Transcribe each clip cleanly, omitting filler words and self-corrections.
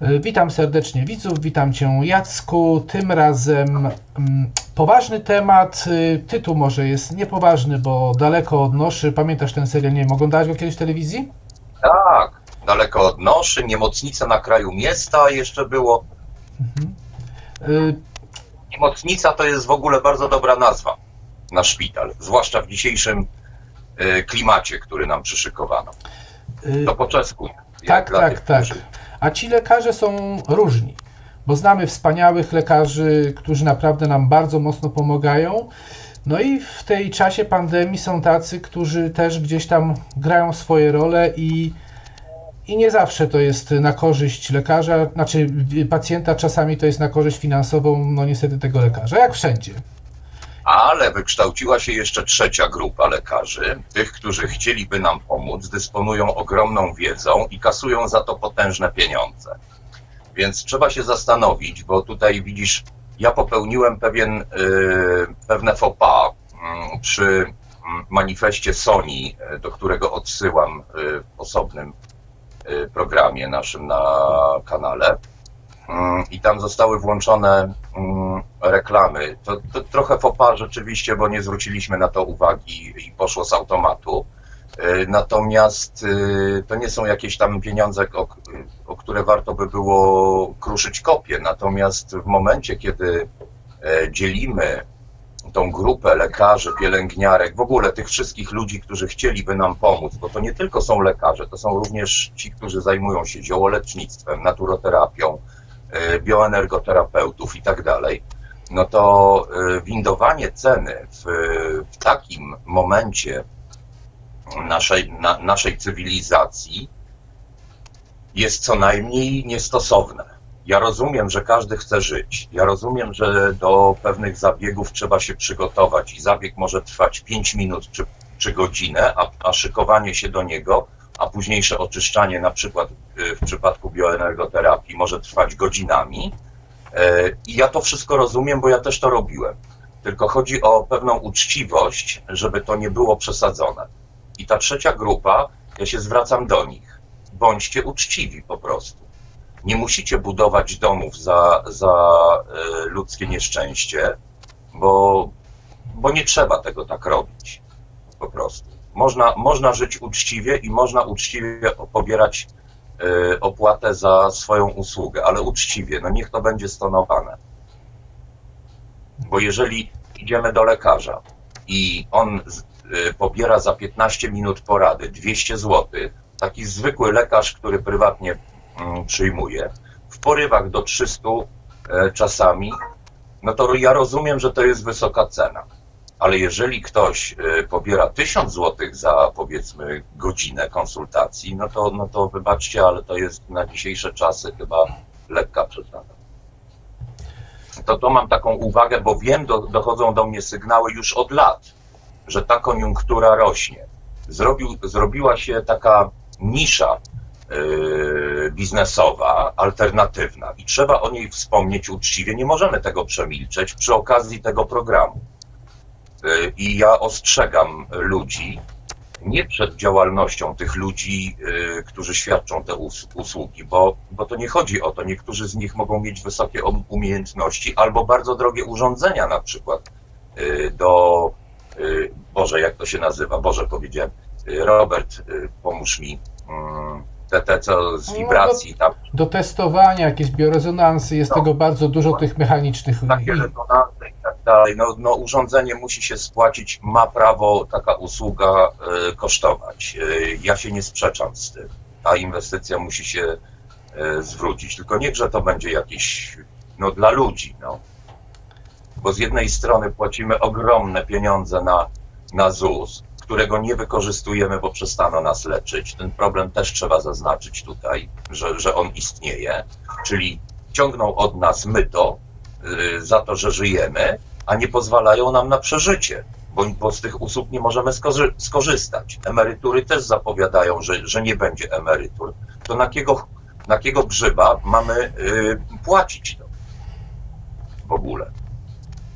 Witam serdecznie widzów, witam Cię Jacku. Tym razem poważny temat. Tytuł może jest niepoważny, bo daleko od noszy. Pamiętasz ten serial? Nie wiem, oglądałeś go kiedyś w telewizji? Tak, daleko od noszy, niemocnica na kraju miasta jeszcze było. Niemocnica to jest w ogóle bardzo dobra nazwa na szpital, zwłaszcza w dzisiejszym klimacie, który nam przyszykowano. To po czesku. Tak. A ci lekarze są różni, bo znamy wspaniałych lekarzy, którzy naprawdę nam bardzo mocno pomagają. No i w tej czasie pandemii są tacy, którzy też gdzieś tam grają swoje role i nie zawsze to jest na korzyść lekarza, znaczy pacjenta, czasami to jest na korzyść finansową, no niestety tego lekarza, jak wszędzie. Ale wykształciła się jeszcze trzecia grupa lekarzy, tych, którzy chcieliby nam pomóc, dysponują ogromną wiedzą i kasują za to potężne pieniądze. Więc trzeba się zastanowić, bo tutaj widzisz, ja popełniłem pewne faux pas przy manifestie Sony, do którego odsyłam w osobnym programie naszym na kanale. I tam zostały włączone reklamy. To trochę faux pas rzeczywiście, bo nie zwróciliśmy na to uwagi i poszło z automatu. Natomiast to nie są jakieś tam pieniądze, o które warto by było kruszyć kopie. Natomiast w momencie, kiedy dzielimy tą grupę lekarzy, pielęgniarek, w ogóle tych wszystkich ludzi, którzy chcieliby nam pomóc, bo to nie tylko są lekarze, to są również ci, którzy zajmują się ziołolecznictwem, naturoterapią, bioenergoterapeutów i tak dalej, no to windowanie ceny w takim momencie naszej cywilizacji jest co najmniej niestosowne. Ja rozumiem, że każdy chce żyć. Ja rozumiem, że do pewnych zabiegów trzeba się przygotować i zabieg może trwać 5 minut czy godzinę, a szykowanie się do niego, a późniejsze oczyszczanie, na przykład w przypadku bioenergoterapii, może trwać godzinami. I ja to wszystko rozumiem, bo ja też to robiłem. Tylko chodzi o pewną uczciwość, żeby to nie było przesadzone. I ta trzecia grupa, ja się zwracam do nich. Bądźcie uczciwi po prostu. Nie musicie budować domów za ludzkie nieszczęście, bo nie trzeba tego tak robić. Po prostu. Można żyć uczciwie i można uczciwie pobierać opłatę za swoją usługę, ale uczciwie, no niech to będzie stonowane. Bo jeżeli idziemy do lekarza i on pobiera za 15 minut porady 200 zł, taki zwykły lekarz, który prywatnie przyjmuje, w porywach do 300 czasami, no to ja rozumiem, że to jest wysoka cena. Ale jeżeli ktoś pobiera 1000 zł za, powiedzmy, godzinę konsultacji, no to wybaczcie, ale to jest na dzisiejsze czasy chyba lekka przesada. To mam taką uwagę, bo wiem, dochodzą do mnie sygnały już od lat, że ta koniunktura rośnie. Zrobiła się taka nisza biznesowa, alternatywna i trzeba o niej wspomnieć uczciwie. Nie możemy tego przemilczeć przy okazji tego programu. I ja ostrzegam ludzi nie przed działalnością tych ludzi, którzy świadczą te usługi, bo to nie chodzi o to. Niektórzy z nich mogą mieć wysokie umiejętności albo bardzo drogie urządzenia, na przykład Boże, jak to się nazywa? Boże, powiedziałem. Robert, pomóż mi. Te co z wibracji tam. Do testowania, jakieś biorezonansy, jest tego bardzo dużo, tych mechanicznych. Takie rezonanse i tak dalej. No urządzenie musi się spłacić, ma prawo taka usługa kosztować. Ja się nie sprzeczam z tym. Ta inwestycja musi się zwrócić. Tylko niechże to będzie jakieś, dla ludzi, Bo z jednej strony płacimy ogromne pieniądze na ZUS, którego nie wykorzystujemy, bo przestano nas leczyć. Ten problem też trzeba zaznaczyć tutaj, że on istnieje. Czyli ciągną od nas myto za to, że żyjemy, a nie pozwalają nam na przeżycie, bo z tych usług nie możemy skorzystać. Emerytury też zapowiadają, że nie będzie emerytur. To na kiego grzyba mamy płacić to w ogóle?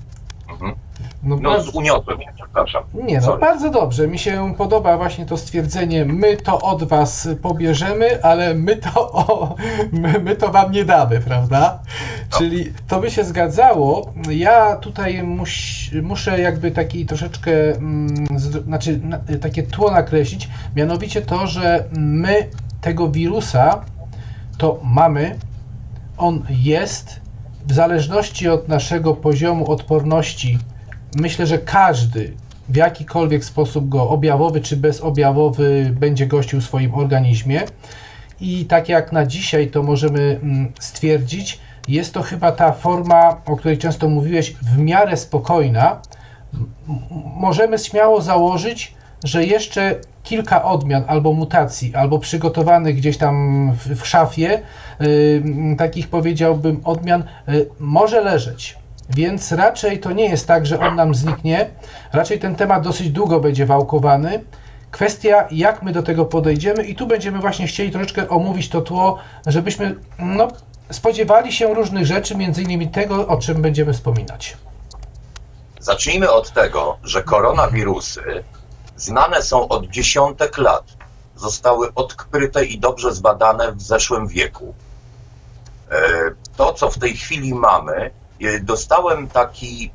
No uniosłem się, przepraszam. Nie, no bardzo dobrze. Mi się podoba właśnie to stwierdzenie, my to od was pobierzemy, ale my to wam nie damy, prawda? No. Czyli to by się zgadzało. Ja tutaj muszę jakby taki troszeczkę, takie tło nakreślić, mianowicie to, że my tego wirusa to mamy, on jest, w zależności od naszego poziomu odporności. Myślę, że każdy w jakikolwiek sposób go objawowy czy bezobjawowy będzie gościł w swoim organizmie i tak jak na dzisiaj to możemy stwierdzić, jest to chyba ta forma, o której często mówiłeś, w miarę spokojna. Możemy śmiało założyć, że jeszcze kilka odmian albo mutacji, albo przygotowanych gdzieś tam w szafie, takich powiedziałbym odmian, może leżeć. Więc raczej to nie jest tak, że on nam zniknie, raczej ten temat dosyć długo będzie wałkowany. Kwestia, jak my do tego podejdziemy i tu będziemy właśnie chcieli troszeczkę omówić to tło, żebyśmy spodziewali się różnych rzeczy, między innymi tego, o czym będziemy wspominać. Zacznijmy od tego, że koronawirusy znane są od dziesiątek lat. Zostały odkryte i dobrze zbadane w zeszłym wieku. To, co w tej chwili mamy, dostałem taki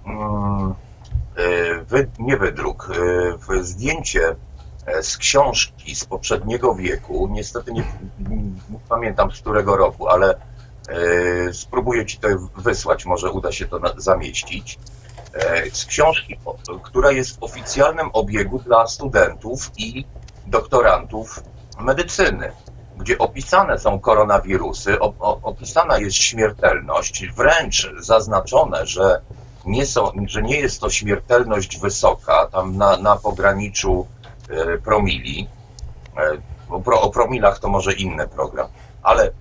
zdjęcie z książki z poprzedniego wieku. Niestety nie pamiętam z którego roku, ale spróbuję Ci to wysłać, może uda się to zamieścić. Z książki, która jest w oficjalnym obiegu dla studentów i doktorantów medycyny, gdzie opisane są koronawirusy, opisana jest śmiertelność, wręcz zaznaczone, że nie jest to śmiertelność wysoka, tam na pograniczu promili. O promilach to może inny program, ale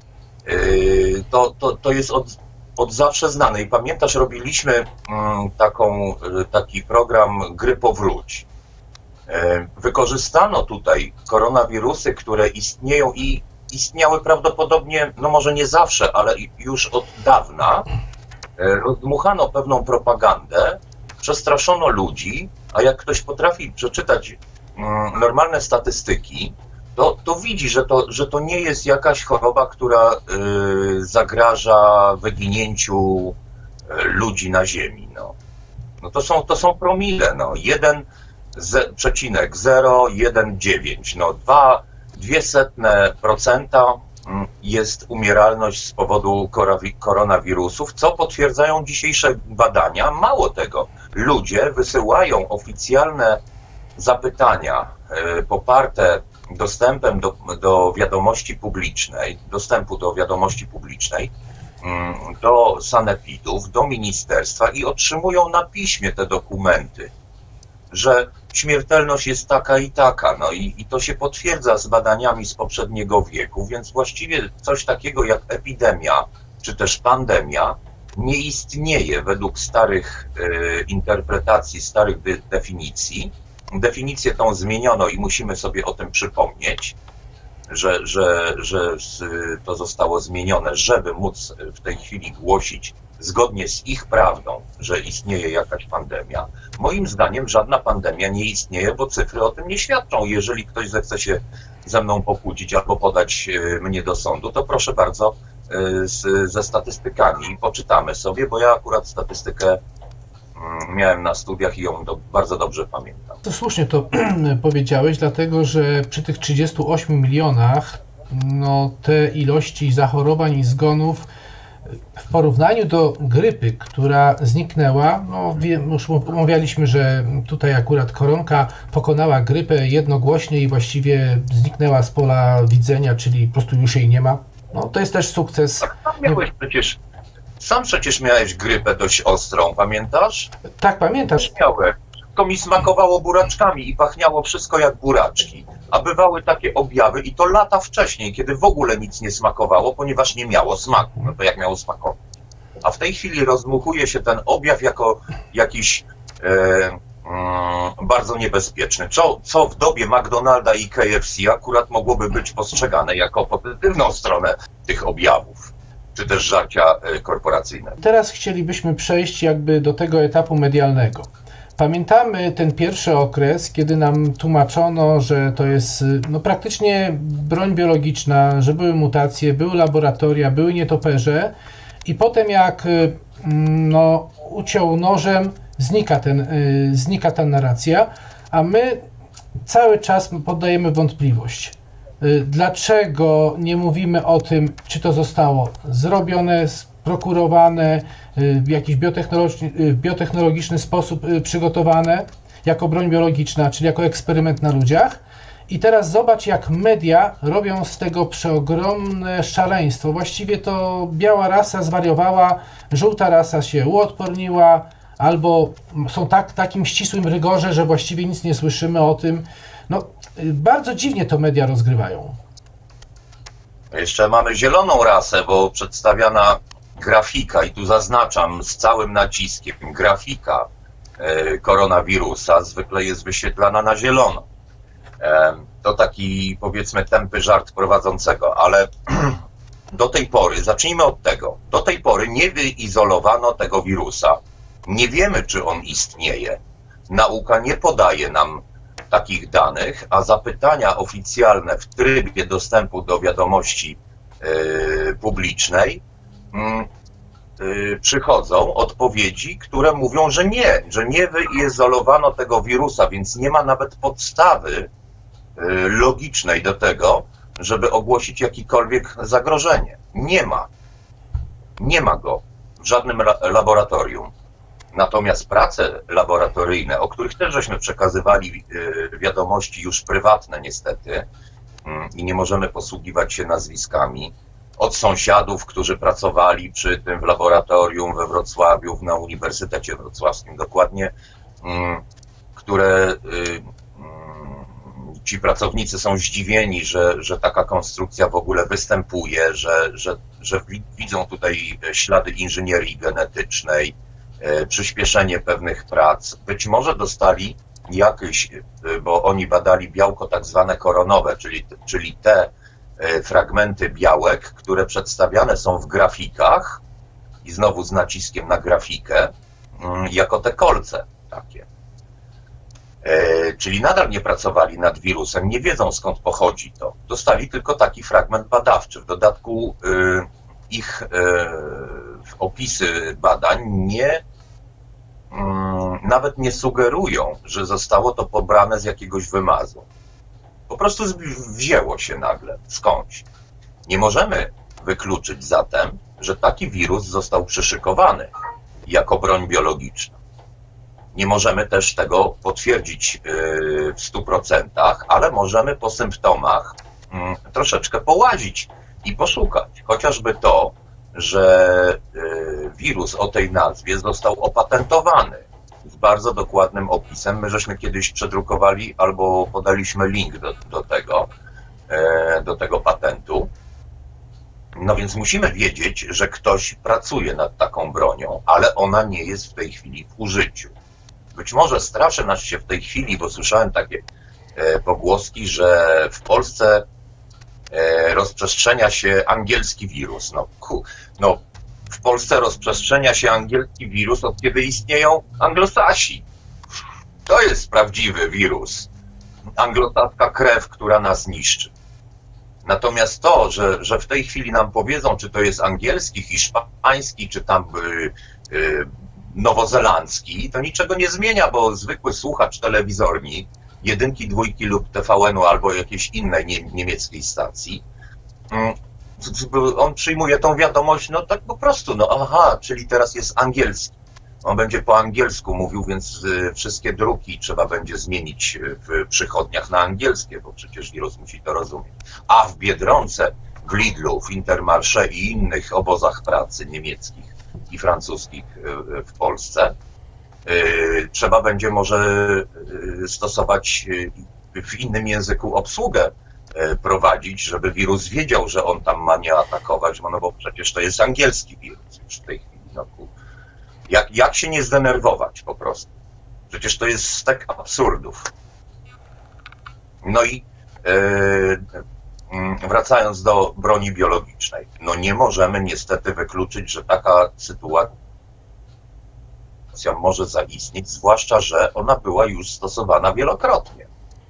to jest od zawsze znane. I pamiętasz, robiliśmy taki program Gry Powróć. Wykorzystano tutaj koronawirusy, które istnieją i istniały prawdopodobnie, no może nie zawsze, ale już od dawna. Rozdmuchano pewną propagandę, przestraszono ludzi, a jak ktoś potrafi przeczytać normalne statystyki, to widzi, że to nie jest jakaś choroba, która zagraża wyginięciu ludzi na Ziemi. No to są promile, 1,019, 0,02% jest umieralność z powodu koronawirusów, co potwierdzają dzisiejsze badania. Mało tego, ludzie wysyłają oficjalne zapytania poparte dostępem do wiadomości publicznej, do sanepidów, do ministerstwa i otrzymują na piśmie te dokumenty, że śmiertelność jest taka i taka, i to się potwierdza z badaniami z poprzedniego wieku, więc właściwie coś takiego jak epidemia, czy też pandemia nie istnieje według starych interpretacji, starych definicji. Definicję tą zmieniono i musimy sobie o tym przypomnieć, że to zostało zmienione, żeby móc w tej chwili głosić zgodnie z ich prawdą, że istnieje jakaś pandemia. Moim zdaniem żadna pandemia nie istnieje, bo cyfry o tym nie świadczą. Jeżeli ktoś zechce się ze mną pokłócić albo podać mnie do sądu, to proszę bardzo ze statystykami poczytamy sobie, bo ja akurat statystykę miałem na studiach i ją bardzo dobrze pamiętam. To słusznie to powiedziałeś, dlatego że przy tych 38 milionach te ilości zachorowań i zgonów w porównaniu do grypy, która zniknęła, już omawialiśmy, że tutaj akurat koronka pokonała grypę jednogłośnie i właściwie zniknęła z pola widzenia, czyli po prostu już jej nie ma. To jest też sukces. Sam przecież miałeś grypę dość ostrą, pamiętasz? Tak, pamiętasz. Miałem. Wszystko mi smakowało buraczkami i pachniało wszystko jak buraczki. A bywały takie objawy i to lata wcześniej, kiedy w ogóle nic nie smakowało, ponieważ nie miało smaku. To jak miało smakować? A w tej chwili rozdmuchuje się ten objaw jako jakiś bardzo niebezpieczny. Co w dobie McDonalda i KFC akurat mogłoby być postrzegane jako pozytywną stronę tych objawów. czy też żarcia korporacyjne. Teraz chcielibyśmy przejść jakby do tego etapu medialnego. Pamiętamy ten pierwszy okres, kiedy nam tłumaczono, że to jest praktycznie broń biologiczna, że były mutacje, były laboratoria, były nietoperze i potem jak uciął nożem, znika ta narracja, a my cały czas poddajemy wątpliwość. Dlaczego nie mówimy o tym, czy to zostało zrobione, prokurowane, w jakiś biotechnologiczny sposób przygotowane jako broń biologiczna, czyli jako eksperyment na ludziach. I teraz zobacz, jak media robią z tego przeogromne szaleństwo. Właściwie to biała rasa zwariowała, żółta rasa się uodporniła, albo są w takim ścisłym rygorze, że właściwie nic nie słyszymy o tym. Bardzo dziwnie to media rozgrywają. Jeszcze mamy zieloną rasę, bo przedstawiana grafika, i tu zaznaczam z całym naciskiem, grafika koronawirusa zwykle jest wyświetlana na zielono. To taki, powiedzmy, tępy żart prowadzącego, ale do tej pory, zacznijmy od tego, do tej pory nie wyizolowano tego wirusa. Nie wiemy, czy on istnieje. Nauka nie podaje nam takich danych, a zapytania oficjalne w trybie dostępu do wiadomości publicznej przychodzą odpowiedzi, które mówią, że nie wyizolowano tego wirusa, więc nie ma nawet podstawy logicznej do tego, żeby ogłosić jakiekolwiek zagrożenie. Nie ma go w żadnym laboratorium. Natomiast prace laboratoryjne, o których też żeśmy przekazywali wiadomości już prywatne niestety i nie możemy posługiwać się nazwiskami, od sąsiadów, którzy pracowali przy tym w laboratorium we Wrocławiu, na Uniwersytecie Wrocławskim dokładnie, które ci pracownicy są zdziwieni, że taka konstrukcja w ogóle występuje, że widzą tutaj ślady inżynierii genetycznej, przyspieszenie pewnych prac. Być może dostali jakieś, bo oni badali białko tak zwane koronowe, czyli te fragmenty białek, które przedstawiane są w grafikach i znowu z naciskiem na grafikę, jako te kolce takie. Czyli nadal nie pracowali nad wirusem, nie wiedzą skąd pochodzi to. Dostali tylko taki fragment badawczy. W dodatku ich opisy badań nawet nie sugerują, że zostało to pobrane z jakiegoś wymazu. Po prostu wzięło się nagle skądś. Nie możemy wykluczyć zatem, że taki wirus został przyszykowany jako broń biologiczna. Nie możemy też tego potwierdzić w 100%, ale możemy po symptomach troszeczkę połazić i poszukać. Chociażby to, że wirus o tej nazwie został opatentowany z bardzo dokładnym opisem. My żeśmy kiedyś przedrukowali albo podaliśmy link do tego patentu. No więc musimy wiedzieć, że ktoś pracuje nad taką bronią, ale ona nie jest w tej chwili w użyciu. Być może straszy nas się w tej chwili, bo słyszałem takie pogłoski, że w Polsce rozprzestrzenia się angielski wirus. W Polsce rozprzestrzenia się angielski wirus, od kiedy istnieją Anglosasi. To jest prawdziwy wirus. Anglosaska krew, która nas niszczy. Natomiast to, że w tej chwili nam powiedzą, czy to jest angielski, hiszpański, czy tam nowozelandzki, to niczego nie zmienia, bo zwykły słuchacz telewizorni, jedynki, dwójki lub TVN-u albo jakiejś innej niemieckiej stacji, on przyjmuje tą wiadomość, tak po prostu, aha, czyli teraz jest angielski. On będzie po angielsku mówił, więc wszystkie druki trzeba będzie zmienić w przychodniach na angielskie, bo przecież wirus musi to rozumieć. A w Biedronce, w Lidlu, w Intermarché i innych obozach pracy niemieckich i francuskich w Polsce trzeba będzie może stosować w innym języku obsługę prowadzić, żeby wirus wiedział, że on tam ma nie atakować, bo przecież to jest angielski wirus już w tej chwili. Jak się nie zdenerwować po prostu? Przecież to jest stek absurdów. No i wracając do broni biologicznej, no nie możemy niestety wykluczyć, że taka sytuacja może zaistnieć, zwłaszcza że ona była już stosowana wielokrotnie.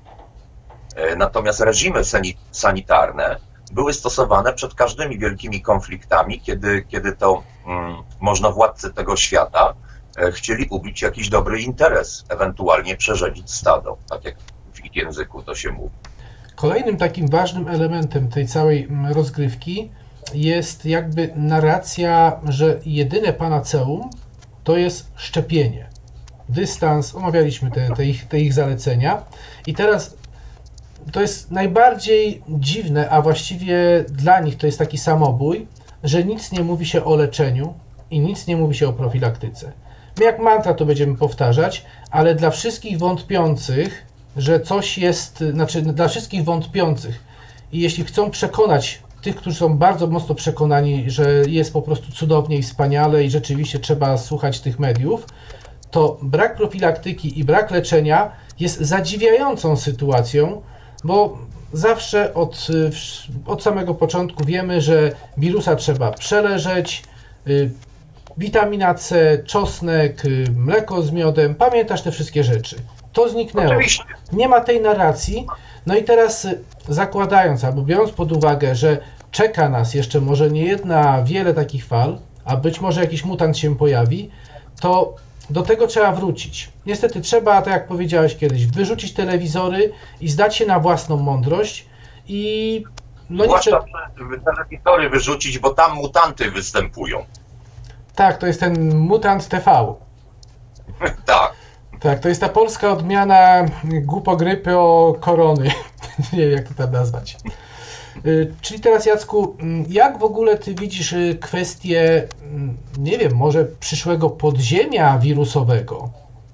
Natomiast reżimy sanitarne były stosowane przed każdymi wielkimi konfliktami, kiedy to możnowładcy tego świata chcieli ubić jakiś dobry interes, ewentualnie przerzedzić stado, tak jak w ich języku to się mówi. Kolejnym takim ważnym elementem tej całej rozgrywki jest jakby narracja, że jedyne panaceum to jest szczepienie. Dystans, omawialiśmy te ich zalecenia i teraz to jest najbardziej dziwne, a właściwie dla nich to jest taki samobój, że nic nie mówi się o leczeniu i nic nie mówi się o profilaktyce. My jak mantra to będziemy powtarzać, ale dla wszystkich wątpiących, że coś jest, znaczy dla wszystkich wątpiących i jeśli chcą przekonać tych, którzy są bardzo mocno przekonani, że jest po prostu cudownie i wspaniale i rzeczywiście trzeba słuchać tych mediów, to brak profilaktyki i brak leczenia jest zadziwiającą sytuacją, bo zawsze od samego początku wiemy, że wirusa trzeba przeleżeć, witamina C, czosnek, mleko z miodem, pamiętasz te wszystkie rzeczy. To zniknęło. Oczywiście. Nie ma tej narracji. No i teraz zakładając, albo biorąc pod uwagę, że czeka nas jeszcze może nie jedna, a wiele takich fal, a być może jakiś mutant się pojawi, to do tego trzeba wrócić. Niestety trzeba, tak jak powiedziałeś kiedyś, wyrzucić telewizory i zdać się na własną mądrość i no zwłaszcza telewizory wyrzucić, bo tam mutanty występują. Tak, to jest ten mutant TV. Tak. Tak, to jest ta polska odmiana głupogrypy o korony. Nie wiem, jak to tam nazwać. Czyli teraz, Jacku, jak w ogóle ty widzisz kwestię, nie wiem, może przyszłego podziemia wirusowego?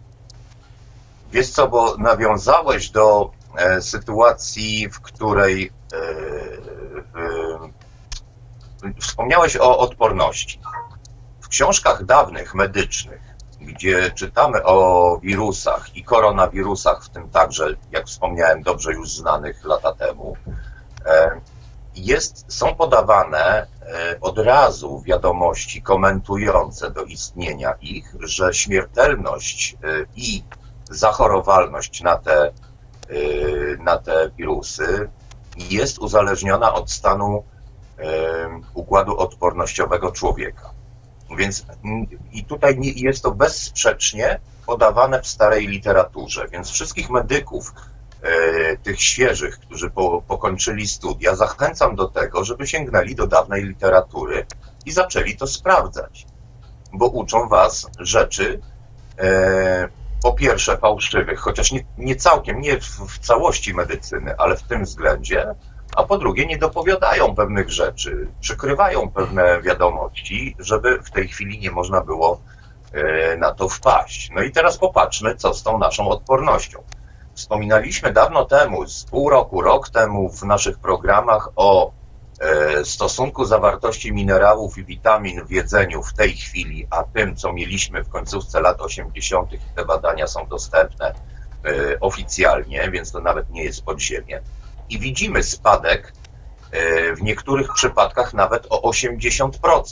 Wiesz co, bo nawiązałeś do sytuacji, w której wspomniałeś o odporności. W książkach dawnych, medycznych, gdzie czytamy o wirusach i koronawirusach, w tym także, jak wspomniałem, dobrze już znanych lata temu, są podawane od razu wiadomości komentujące do istnienia ich, że śmiertelność i zachorowalność na te wirusy jest uzależniona od stanu układu odpornościowego człowieka. Więc i tutaj jest to bezsprzecznie podawane w starej literaturze, więc wszystkich medyków, tych świeżych, którzy pokończyli studia, zachęcam do tego, żeby sięgnęli do dawnej literatury i zaczęli to sprawdzać, bo uczą was rzeczy, po pierwsze fałszywych, chociaż nie całkiem, nie w całości medycyny, ale w tym względzie, a po drugie nie dopowiadają pewnych rzeczy, przykrywają pewne wiadomości, żeby w tej chwili nie można było na to wpaść. No i teraz popatrzmy, co z tą naszą odpornością. Wspominaliśmy dawno temu, z pół roku, rok temu w naszych programach o stosunku zawartości minerałów i witamin w jedzeniu w tej chwili, a tym, co mieliśmy w końcówce lat 80. i te badania są dostępne oficjalnie, więc to nawet nie jest podziemie. I widzimy spadek w niektórych przypadkach nawet o 80%.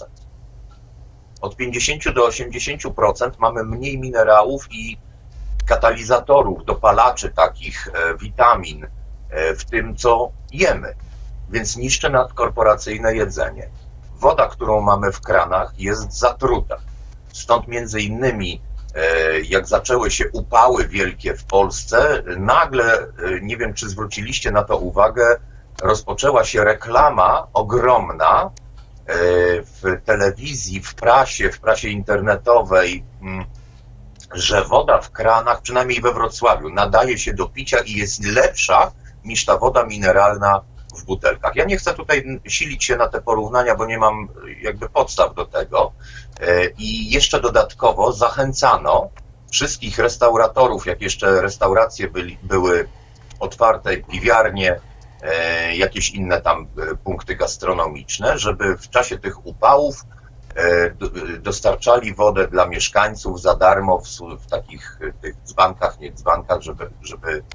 Od 50 do 80% mamy mniej minerałów i katalizatorów, dopalaczy takich witamin w tym, co jemy. Więc niszczy nas korporacyjne jedzenie. Woda, którą mamy w kranach, jest zatruta. Stąd między innymi, jak zaczęły się upały wielkie w Polsce, nagle, nie wiem czy zwróciliście na to uwagę, rozpoczęła się reklama ogromna w telewizji, w prasie internetowej, że woda w kranach, przynajmniej we Wrocławiu, nadaje się do picia i jest lepsza niż ta woda mineralna w butelkach. Ja nie chcę tutaj silić się na te porównania, bo nie mam jakby podstaw do tego. I jeszcze dodatkowo zachęcano wszystkich restauratorów, jak jeszcze restauracje były otwarte, piwiarnie, jakieś inne tam punkty gastronomiczne, żeby w czasie tych upałów dostarczali wodę dla mieszkańców za darmo w takich tych dzbankach, nie dzbankach, żeby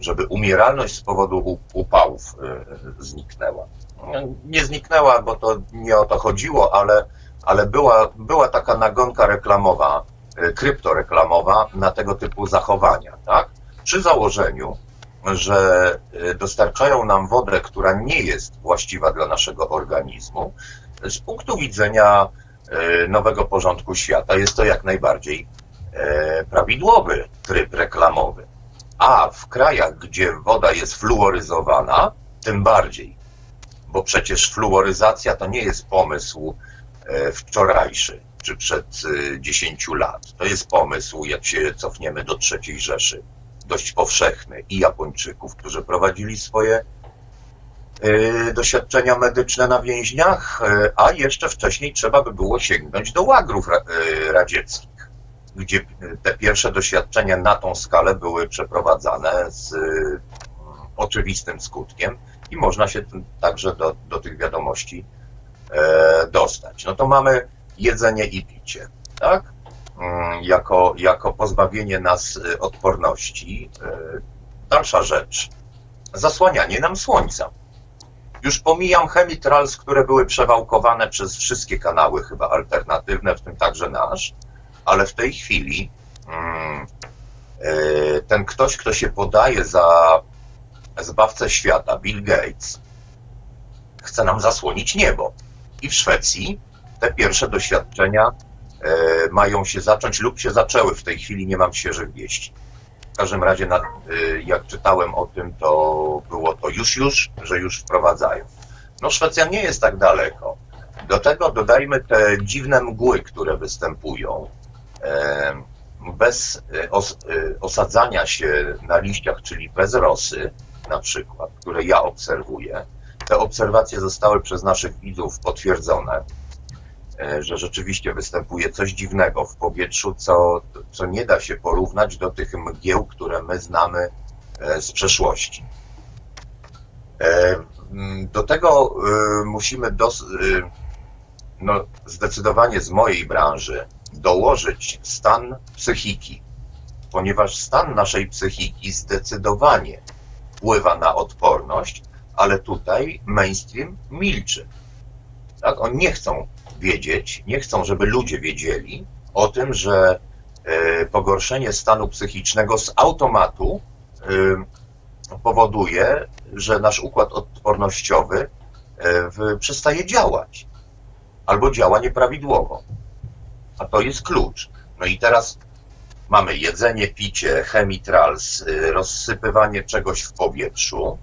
żeby umieralność z powodu upałów zniknęła. Nie zniknęła, bo to nie o to chodziło, ale była taka nagonka reklamowa, kryptoreklamowa na tego typu zachowania, tak? Przy założeniu, że dostarczają nam wodę, która nie jest właściwa dla naszego organizmu, z punktu widzenia nowego porządku świata jest to jak najbardziej prawidłowy tryb reklamowy. A w krajach, gdzie woda jest fluoryzowana, tym bardziej. Bo przecież fluoryzacja to nie jest pomysł wczorajszy, czy przed 10 lat. To jest pomysł, jak się cofniemy do III Rzeszy, dość powszechny i Japończyków, którzy prowadzili swoje doświadczenia medyczne na więźniach, a jeszcze wcześniej trzeba by było sięgnąć do łagrów radzieckich, gdzie te pierwsze doświadczenia na tą skalę były przeprowadzane z oczywistym skutkiem i można się także do tych wiadomości dostać. No to mamy jedzenie i picie, tak? Jako pozbawienie nas odporności. Dalsza rzecz, zasłanianie nam słońca. Już pomijam chemitrals, które były przewałkowane przez wszystkie kanały chyba alternatywne, w tym także nasz, ale w tej chwili ten ktoś, kto się podaje za zbawcę świata, Bill Gates, chce nam zasłonić niebo. I w Szwecji te pierwsze doświadczenia mają się zacząć lub się zaczęły. W tej chwili nie mam świeżych wieści. W każdym razie, jak czytałem o tym, to było to że już wprowadzają. No Szwecja nie jest tak daleko. Do tego dodajmy te dziwne mgły, które występują. Bez osadzania się na liściach, czyli bez rosy, na przykład, które ja obserwuję. Te obserwacje zostały przez naszych widzów potwierdzone, że rzeczywiście występuje coś dziwnego w powietrzu, co nie da się porównać do tych mgieł, które my znamy z przeszłości. Do tego musimy zdecydowanie z mojej branży dołożyć stan psychiki, ponieważ stan naszej psychiki zdecydowanie wpływa na odporność, ale tutaj mainstream milczy. Tak? Oni nie chcą wiedzieć, nie chcą, żeby ludzie wiedzieli o tym, że pogorszenie stanu psychicznego z automatu powoduje, że nasz układ odpornościowy przestaje działać albo działa nieprawidłowo. A to jest klucz. No i teraz mamy jedzenie, picie, chemitrals, rozsypywanie czegoś w powietrzu.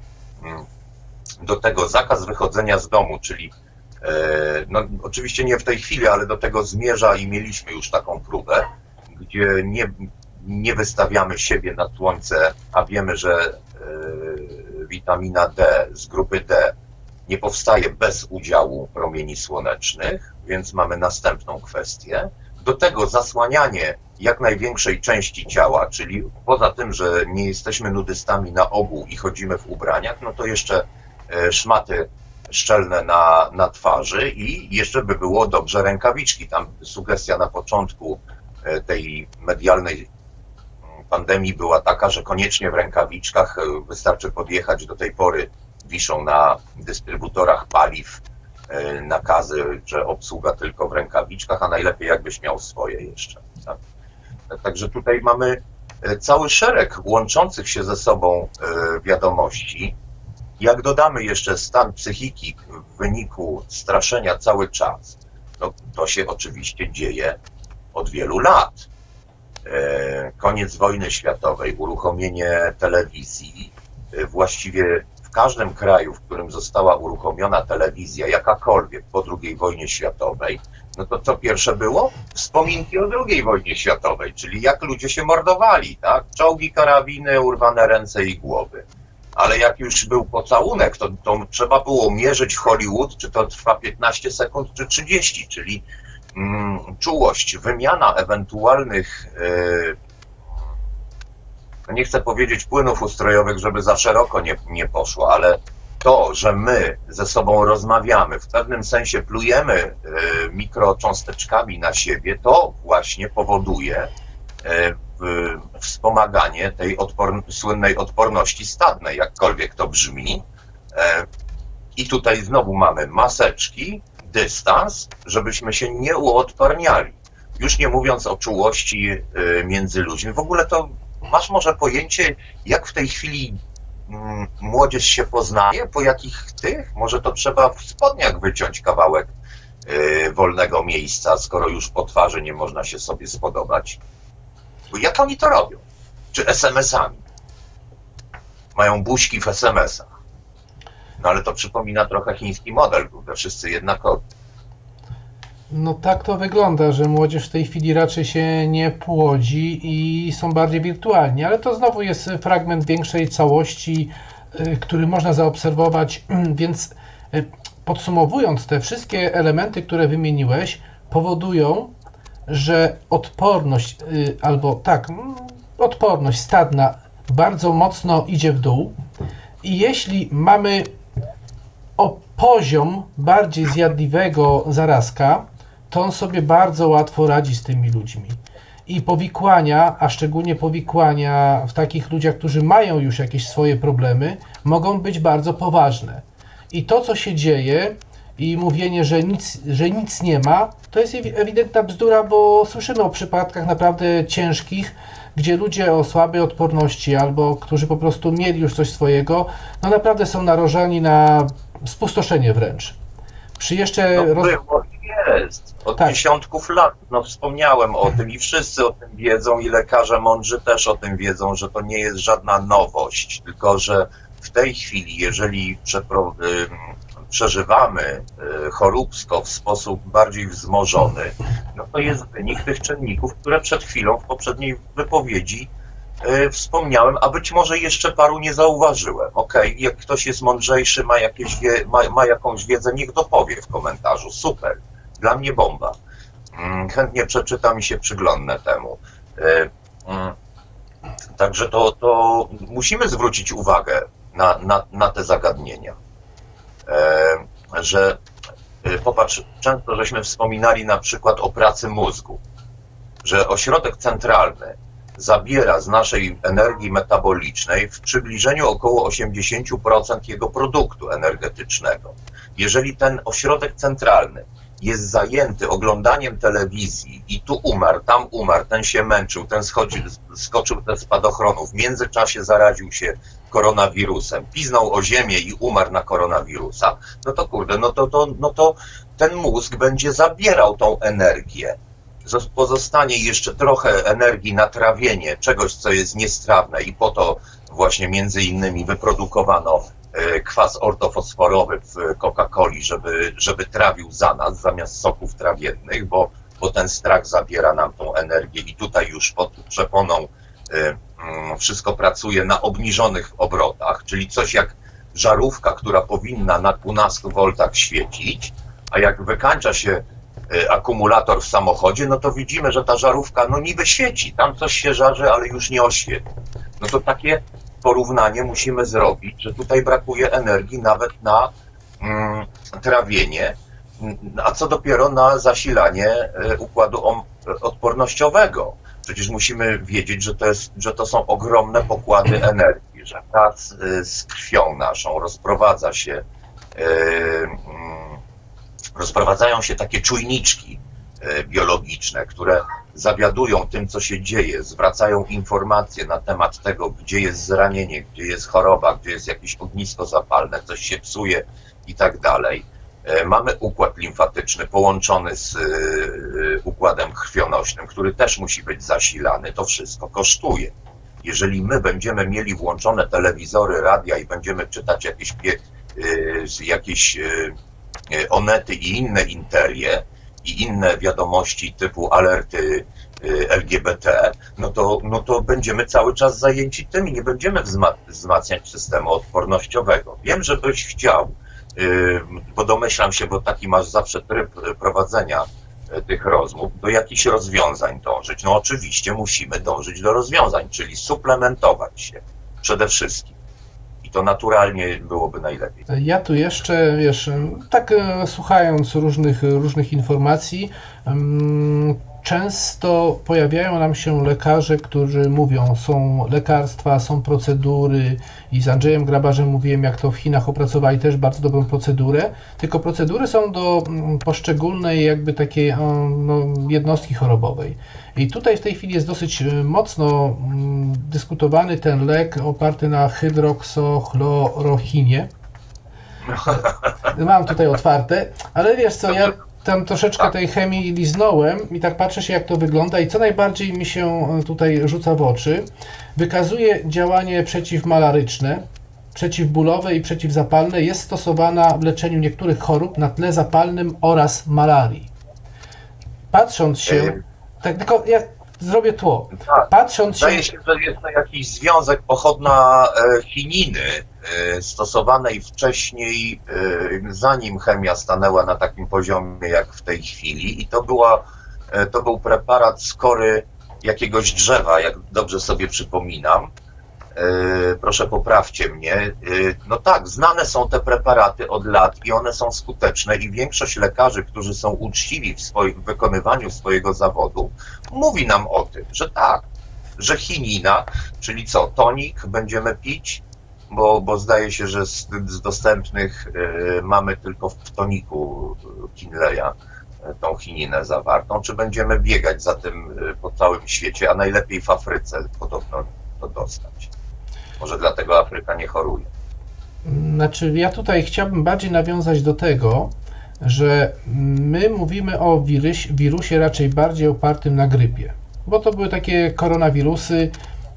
Do tego zakaz wychodzenia z domu, czyli no, oczywiście nie w tej chwili, ale do tego zmierza i mieliśmy już taką próbę, gdzie nie wystawiamy siebie na słońce, a wiemy, że witamina D z grupy D nie powstaje bez udziału promieni słonecznych, więc mamy następną kwestię. Do tego zasłanianie jak największej części ciała, czyli poza tym, że nie jesteśmy nudystami na ogół i chodzimy w ubraniach, no to jeszcze szmaty szczelne na twarzy i jeszcze by było dobrze rękawiczki. Tam sugestia na początku tej medialnej pandemii była taka, że koniecznie w rękawiczkach, wystarczy podjechać, do tej pory wiszą na dystrybutorach paliw nakazy, że obsługa tylko w rękawiczkach, a najlepiej jakbyś miał swoje jeszcze. Tak? Także tutaj mamy cały szereg łączących się ze sobą wiadomości. Jak dodamy jeszcze stan psychiki w wyniku straszenia cały czas, no to się oczywiście dzieje od wielu lat. Koniec wojny światowej, uruchomienie telewizji, właściwie w każdym kraju, w którym została uruchomiona telewizja, jakakolwiek po II wojnie światowej, no to co pierwsze było? Wspominki o II wojnie światowej, czyli jak ludzie się mordowali, tak? Czołgi, karabiny, urwane ręce i głowy. Ale jak już był pocałunek, to trzeba było mierzyć w Hollywood, czy to trwa 15 sekund, czy 30, czyli czułość, wymiana ewentualnych, nie chcę powiedzieć płynów ustrojowych, żeby za szeroko nie poszło, ale to, że my ze sobą rozmawiamy, w pewnym sensie plujemy mikrocząsteczkami na siebie, to właśnie powoduje wspomaganie tej słynnej odporności stadnej, jakkolwiek to brzmi. I tutaj znowu mamy maseczki, dystans, żebyśmy się nie uodparniali. Już nie mówiąc o czułości między ludźmi. W ogóle to masz może pojęcie, jak w tej chwili młodzież się poznaje? Po jakich tych? Może to trzeba w spodniach wyciąć kawałek wolnego miejsca, skoro już po twarzy nie można się sobie spodobać. Bo jak oni to robią? Czy SMS-ami? Mają buźki w SMS-ach. No ale to przypomina trochę chiński model, bo wszyscy jednakowi. No tak to wygląda, że młodzież w tej chwili raczej się nie płodzi i są bardziej wirtualni, ale to znowu jest fragment większej całości, który można zaobserwować, więc podsumowując, te wszystkie elementy, które wymieniłeś, powodują, że odporność stadna bardzo mocno idzie w dół i jeśli mamy poziom bardziej zjadliwego zarazka, to on sobie bardzo łatwo radzi z tymi ludźmi. I powikłania, a szczególnie powikłania w takich ludziach, którzy mają już jakieś swoje problemy, mogą być bardzo poważne. I to, co się dzieje i mówienie, że nic nie ma, to jest ewidentna bzdura, bo słyszymy o przypadkach naprawdę ciężkich, gdzie ludzie o słabej odporności albo którzy po prostu mieli już coś swojego, no naprawdę są narażeni na spustoszenie wręcz. Przy jeszcze... Jest. Od dziesiątków lat. No wspomniałem o tym i wszyscy o tym wiedzą i lekarze mądrzy też o tym wiedzą, że to nie jest żadna nowość, tylko że w tej chwili, jeżeli przeżywamy choróbsko w sposób bardziej wzmożony, no to jest wynik tych czynników, które przed chwilą w poprzedniej wypowiedzi wspomniałem, a być może jeszcze paru nie zauważyłem. Okej, jak ktoś jest mądrzejszy, ma jakąś wiedzę, niech dopowie w komentarzu. Super, dla mnie bomba. Chętnie przeczytam i się przyglądnę temu. Także to musimy zwrócić uwagę na te zagadnienia. Że popatrz, często żeśmy wspominali na przykład o pracy mózgu, że ośrodek centralny zabiera z naszej energii metabolicznej w przybliżeniu około 80% jego produktu energetycznego. Jeżeli ten ośrodek centralny jest zajęty oglądaniem telewizji i tu umarł, tam umarł, ten się męczył, ten skoczył ze spadochronu, w międzyczasie zaraził się koronawirusem, piznął o ziemię i umarł na koronawirusa, no to kurde, no to ten mózg będzie zabierał tą energię. Pozostanie jeszcze trochę energii na trawienie czegoś, co jest niestrawne i po to właśnie między innymi wyprodukowano kwas ortofosforowy w Coca-Coli, żeby trawił za nas zamiast soków trawiennych, bo ten strach zabiera nam tą energię i tutaj już pod przeponą wszystko pracuje na obniżonych obrotach, czyli coś jak żarówka, która powinna na 12 V świecić, a jak wykańcza się akumulator w samochodzie, no to widzimy, że ta żarówka no niby świeci, tam coś się żarzy, ale już nie oświetli. No to takie porównanie musimy zrobić, że tutaj brakuje energii nawet na trawienie, a co dopiero na zasilanie układu odpornościowego. Przecież musimy wiedzieć, że to są ogromne pokłady energii, że wraz z krwią naszą rozprowadzają się takie czujniczki biologiczne, które zawiadują tym, co się dzieje, zwracają informacje na temat tego, gdzie jest zranienie, gdzie jest choroba, gdzie jest jakieś ognisko zapalne, coś się psuje i tak dalej. Mamy układ limfatyczny połączony z układem krwionośnym, który też musi być zasilany. To wszystko kosztuje. Jeżeli my będziemy mieli włączone telewizory, radia i będziemy czytać jakieś onety i inne interie i inne wiadomości typu alerty LGBT, no to będziemy cały czas zajęci tym i nie będziemy wzmacniać systemu odpornościowego. Wiem, że byś chciał, bo domyślam się, bo taki masz zawsze tryb prowadzenia tych rozmów, do jakichś rozwiązań dążyć. No oczywiście musimy dążyć do rozwiązań, czyli suplementować się przede wszystkim. I to naturalnie byłoby najlepiej. Ja tu jeszcze, tak słuchając różnych informacji, często pojawiają nam się lekarze, którzy mówią, są lekarstwa, są procedury i z Andrzejem Grabarzem mówiłem, jak to w Chinach opracowali też bardzo dobrą procedurę, tylko procedury są do poszczególnej jakby takiej jednostki chorobowej. I tutaj w tej chwili jest dosyć mocno dyskutowany ten lek oparty na hydroksochlorochinie. Mam tutaj otwarte, ale wiesz co, ja tam troszeczkę tej chemii liznąłem i tak patrzę się, jak to wygląda i co najbardziej mi się tutaj rzuca w oczy. Wykazuje działanie przeciwmalaryczne, przeciwbólowe i przeciwzapalne. Jest stosowana w leczeniu niektórych chorób na tle zapalnym oraz malarii. Patrząc się, tak tylko ja zrobię tło. Patrząc się... Wydaje się, że jest to jakiś związek pochodna chininy stosowanej wcześniej, zanim chemia stanęła na takim poziomie jak w tej chwili i to był preparat z kory jakiegoś drzewa, jak dobrze sobie przypominam. Proszę poprawcie mnie. No tak, znane są te preparaty od lat i one są skuteczne i większość lekarzy, którzy są uczciwi w wykonywaniu swojego zawodu, mówi nam o tym, że tak, że chinina, czyli co, tonik będziemy pić, bo zdaje się, że z dostępnych mamy tylko w toniku Kinleya tą chininę zawartą, czy będziemy biegać za tym po całym świecie, a najlepiej w Afryce podobno to dostać. Może dlatego Afryka nie choruje. Znaczy, ja tutaj chciałbym bardziej nawiązać do tego, że my mówimy o wirusie raczej bardziej opartym na grypie, bo to były takie koronawirusy.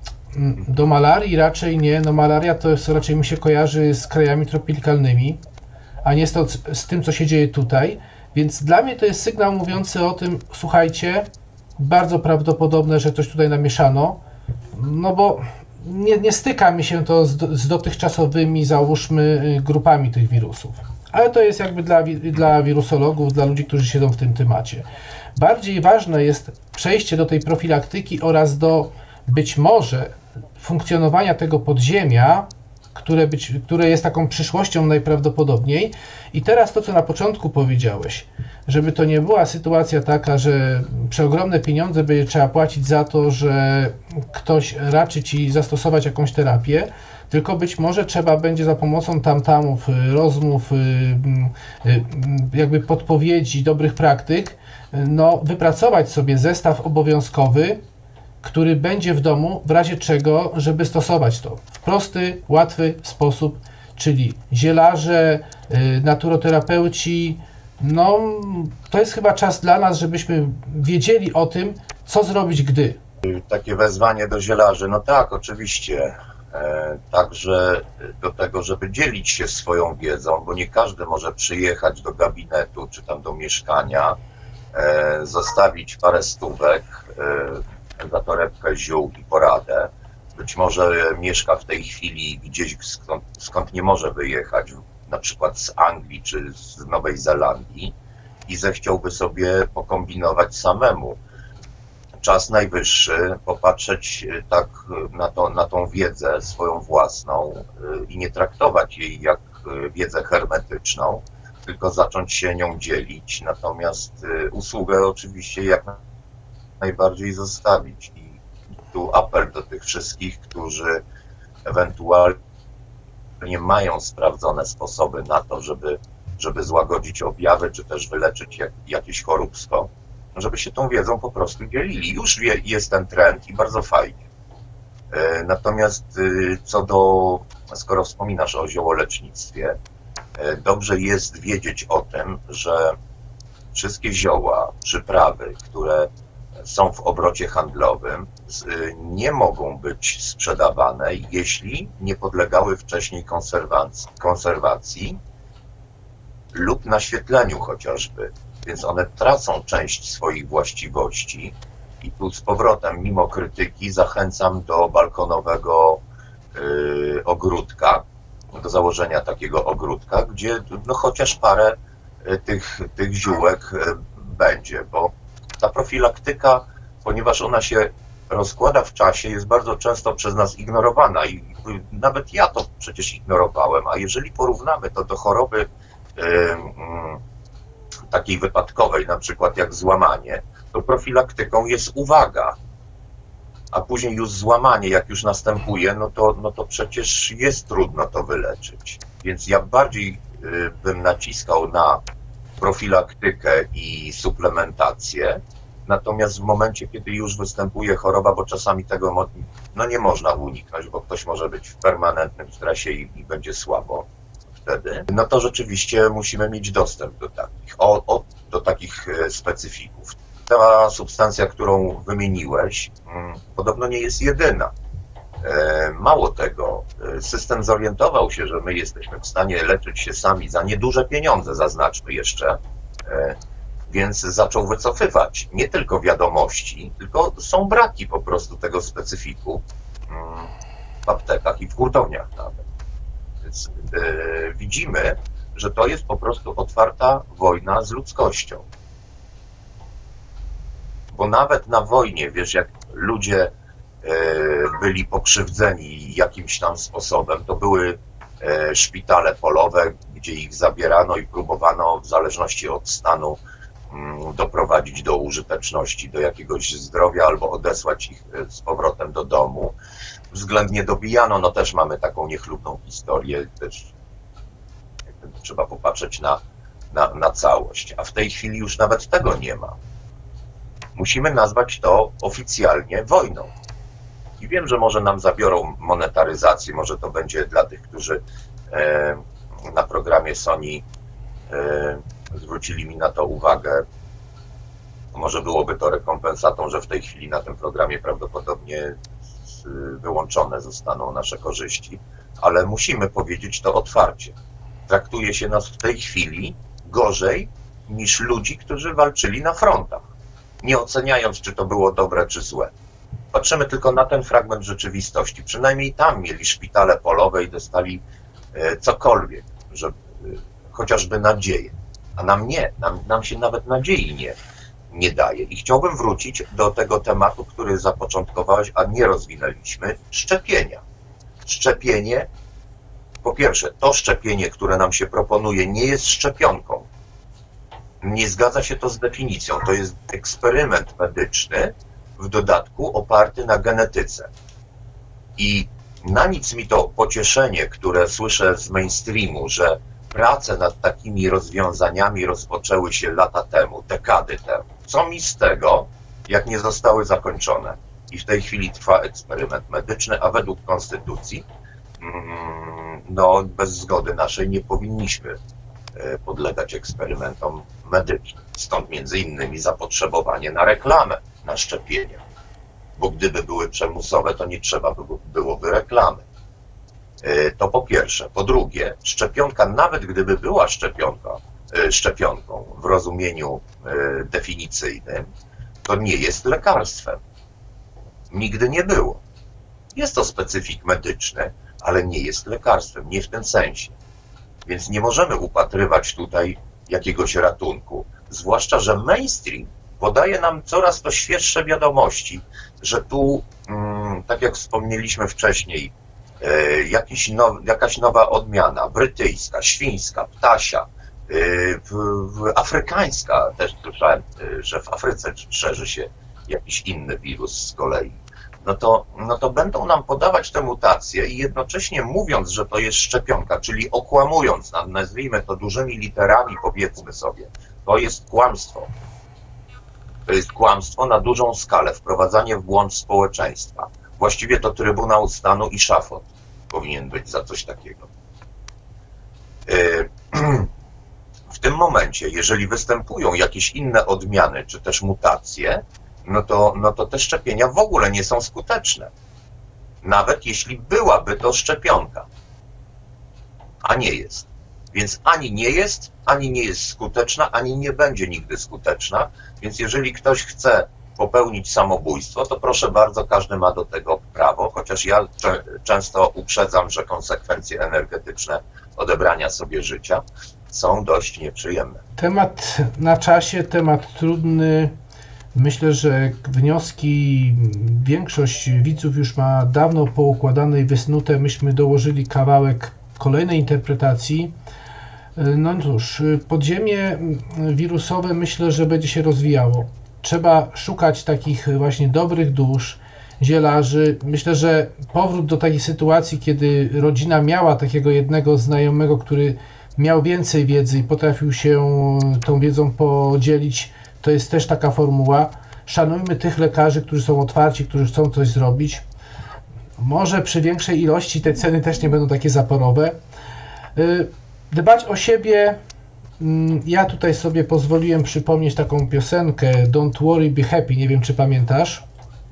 Do malarii raczej nie, no malaria to jest, raczej mi się kojarzy z krajami tropikalnymi, a nie z tym, co się dzieje tutaj, więc dla mnie to jest sygnał mówiący o tym, słuchajcie, bardzo prawdopodobne, że coś tutaj namieszano, no bo nie styka mi się to z dotychczasowymi, załóżmy, grupami tych wirusów. Ale to jest jakby dla wirusologów, dla ludzi, którzy siedzą w tym temacie. Bardziej ważne jest przejście do tej profilaktyki oraz do być może funkcjonowania tego podziemia, które jest taką przyszłością najprawdopodobniej. I teraz to, co na początku powiedziałeś, żeby to nie była sytuacja taka, że przeogromne pieniądze będzie trzeba płacić za to, że ktoś raczy ci zastosować jakąś terapię, tylko być może trzeba będzie za pomocą tamtamów, rozmów, jakby podpowiedzi, dobrych praktyk, wypracować sobie zestaw obowiązkowy, który będzie w domu w razie czego, żeby stosować to w prosty, łatwy sposób, czyli zielarze, naturoterapeuci, to jest chyba czas dla nas, żebyśmy wiedzieli o tym, co zrobić, gdy. Takie wezwanie do zielarzy, no tak, oczywiście, także do tego, żeby dzielić się swoją wiedzą, bo nie każdy może przyjechać do gabinetu, czy tam do mieszkania, zostawić parę stówek, za torebkę ziół i poradę. Być może mieszka w tej chwili gdzieś, skąd nie może wyjechać, na przykład z Anglii czy z Nowej Zelandii i zechciałby sobie pokombinować samemu. Czas najwyższy popatrzeć tak na tą wiedzę swoją własną i nie traktować jej jak wiedzę hermetyczną, tylko zacząć się nią dzielić, natomiast usługę oczywiście jak najbardziej zostawić. I tu apel do tych wszystkich, którzy ewentualnie mają sprawdzone sposoby na to, żeby złagodzić objawy, czy też wyleczyć jakieś choróbstwo, żeby się tą wiedzą po prostu dzielili. Już jest ten trend i bardzo fajnie. Natomiast skoro wspominasz o ziołolecznictwie, dobrze jest wiedzieć o tym, że wszystkie zioła, przyprawy, które są w obrocie handlowym, nie mogą być sprzedawane, jeśli nie podlegały wcześniej konserwacji lub naświetleniu chociażby. Więc one tracą część swoich właściwości i tu z powrotem, mimo krytyki, zachęcam do balkonowego ogródka, do założenia takiego ogródka, gdzie chociaż parę tych ziółek będzie, bo ta profilaktyka, ponieważ ona się rozkłada w czasie, jest bardzo często przez nas ignorowana i nawet ja to przecież ignorowałem, a jeżeli porównamy to do choroby takiej wypadkowej, na przykład jak złamanie, to profilaktyką jest uwaga, a później już złamanie, jak już następuje, no to przecież jest trudno to wyleczyć. Więc ja bardziej bym naciskał na profilaktykę i suplementację, natomiast w momencie, kiedy już występuje choroba, bo czasami tego nie można uniknąć, bo ktoś może być w permanentnym stresie i będzie słabo wtedy, no to rzeczywiście musimy mieć dostęp do takich specyfików. Ta substancja, którą wymieniłeś, podobno nie jest jedyna. Mało tego, system zorientował się, że my jesteśmy w stanie leczyć się sami za nieduże pieniądze, zaznaczmy jeszcze, więc zaczął wycofywać nie tylko wiadomości, tylko są braki po prostu tego specyfiku w aptekach i w hurtowniach nawet. Więc widzimy, że to jest po prostu otwarta wojna z ludzkością. Bo nawet na wojnie, wiesz, jak ludzie byli pokrzywdzeni jakimś tam sposobem, to były szpitale polowe, gdzie ich zabierano i próbowano w zależności od stanu doprowadzić do użyteczności, do jakiegoś zdrowia albo odesłać ich z powrotem do domu. Względnie dobijano, no też mamy taką niechlubną historię, też trzeba popatrzeć na całość, a w tej chwili już nawet tego nie ma. Musimy nazwać to oficjalnie wojną. I wiem, że może nam zabiorą monetaryzację, może to będzie dla tych, którzy na programie Sony zwrócili mi na to uwagę. Może byłoby to rekompensatą, że w tej chwili na tym programie prawdopodobnie wyłączone zostaną nasze korzyści, ale musimy powiedzieć to otwarcie. Traktuje się nas w tej chwili gorzej niż ludzi, którzy walczyli na frontach, nie oceniając, czy to było dobre, czy złe. Patrzymy tylko na ten fragment rzeczywistości. Przynajmniej tam mieli szpitale polowe i dostali cokolwiek, chociażby nadzieję. A nam nie, nam się nawet nadziei nie daje. I chciałbym wrócić do tego tematu, który zapoczątkowałeś, a nie rozwinęliśmy, szczepienia. Szczepienie, po pierwsze, to szczepienie, które nam się proponuje, nie jest szczepionką. Nie zgadza się to z definicją. To jest eksperyment medyczny, w dodatku oparty na genetyce. I na nic mi to pocieszenie, które słyszę z mainstreamu, że prace nad takimi rozwiązaniami rozpoczęły się lata temu, dekady temu. Co mi z tego, jak nie zostały zakończone? I w tej chwili trwa eksperyment medyczny, a według konstytucji, no bez zgody naszej nie powinniśmy podlegać eksperymentom medycznym. Stąd między innymi zapotrzebowanie na reklamę, na szczepienia. Bo gdyby były przymusowe, to nie trzeba byłoby reklamy. To po pierwsze. Po drugie, szczepionka, nawet gdyby była szczepionką w rozumieniu definicyjnym, to nie jest lekarstwem. Nigdy nie było. Jest to specyfik medyczny, ale nie jest lekarstwem, nie w tym sensie. Więc nie możemy upatrywać tutaj jakiegoś ratunku. Zwłaszcza, że mainstream podaje nam coraz to świeższe wiadomości, że tu, tak jak wspomnieliśmy wcześniej, jakaś nowa odmiana, brytyjska, świńska, ptasia, afrykańska, też słyszałem, że w Afryce szerzy się jakiś inny wirus z kolei. No to będą nam podawać te mutacje i jednocześnie mówiąc, że to jest szczepionka, czyli okłamując nam, nazwijmy to dużymi literami, powiedzmy sobie, to jest kłamstwo. To jest kłamstwo na dużą skalę, wprowadzanie w błąd społeczeństwa. Właściwie to Trybunał Stanu i szafot powinien być za coś takiego. W tym momencie, jeżeli występują jakieś inne odmiany, czy też mutacje, no to te szczepienia w ogóle nie są skuteczne. Nawet jeśli byłaby to szczepionka. A nie jest. Więc ani nie jest skuteczna, ani nie będzie nigdy skuteczna. Więc jeżeli ktoś chce popełnić samobójstwo, to proszę bardzo, każdy ma do tego prawo, chociaż ja często uprzedzam, że konsekwencje energetyczne odebrania sobie życia są dość nieprzyjemne. Temat na czasie, temat trudny. Myślę, że wnioski większość widzów już ma dawno poukładane i wysnute. Myśmy dołożyli kawałek kolejnej interpretacji. No cóż, podziemie wirusowe myślę, że będzie się rozwijało. trzeba szukać takich właśnie dobrych dusz, zielarzy. Myślę, że powrót do takiej sytuacji, kiedy rodzina miała takiego jednego znajomego, który miał więcej wiedzy i potrafił się tą wiedzą podzielić, to jest też taka formuła. Szanujmy tych lekarzy, którzy są otwarci, którzy chcą coś zrobić. Może przy większej ilości te ceny też nie będą takie zaporowe. Dbać o siebie. Ja tutaj sobie pozwoliłem przypomnieć taką piosenkę Don't Worry, Be Happy. Nie wiem, czy pamiętasz?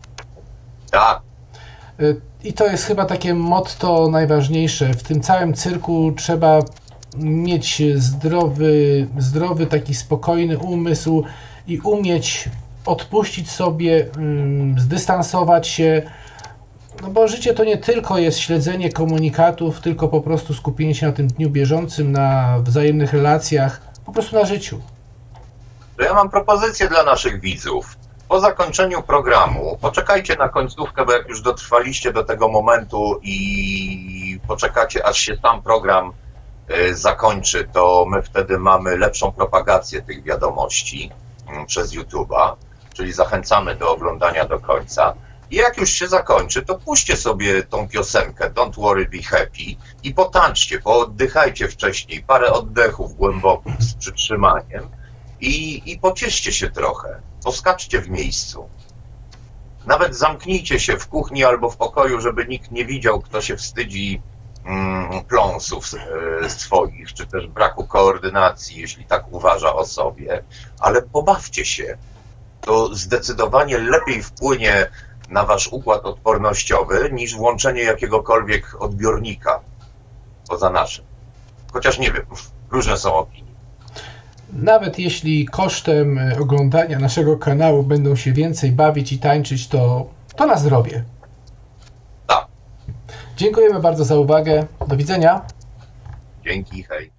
Tak. I to jest chyba takie motto najważniejsze. W tym całym cyrku trzeba mieć zdrowy, taki spokojny umysł i umieć odpuścić sobie, zdystansować się, no bo życie to nie tylko jest śledzenie komunikatów, tylko po prostu skupienie się na tym dniu bieżącym, na wzajemnych relacjach, po prostu na życiu. To ja mam propozycję dla naszych widzów. Po zakończeniu programu poczekajcie na końcówkę, bo jak już dotrwaliście do tego momentu i poczekacie, aż się sam program zakończy, to my wtedy mamy lepszą propagację tych wiadomości przez YouTube'a, czyli zachęcamy do oglądania do końca. I jak już się zakończy, to puśćcie sobie tą piosenkę Don't Worry, Be Happy i potańczcie, pooddychajcie wcześniej, parę oddechów głębokich z przytrzymaniem i pocieszcie się trochę, poskaczcie w miejscu. Nawet zamknijcie się w kuchni albo w pokoju, żeby nikt nie widział, kto się wstydzi pląsów swoich, czy też braku koordynacji, jeśli tak uważa o sobie, ale pobawcie się. To zdecydowanie lepiej wpłynie na wasz układ odpornościowy niż włączenie jakiegokolwiek odbiornika poza naszym. Chociaż nie wiem, różne są opinie. Nawet jeśli kosztem oglądania naszego kanału będą się więcej bawić i tańczyć, to na zdrowie. Tak. Dziękujemy bardzo za uwagę. Do widzenia. Dzięki, hej.